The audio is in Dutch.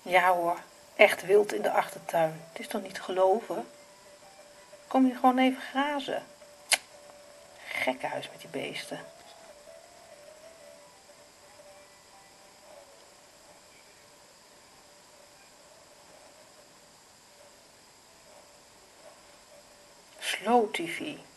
Ja hoor, echt wild in de achtertuin. Het is toch niet te geloven? Kom hier gewoon even grazen. Gekkenhuis met die beesten. Slow TV.